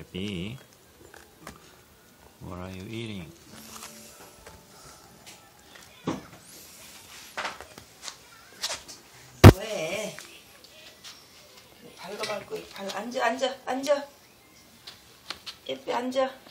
Eppy, what are you eating? 왜? 발로 밟고 앉아. 에삐 앉아.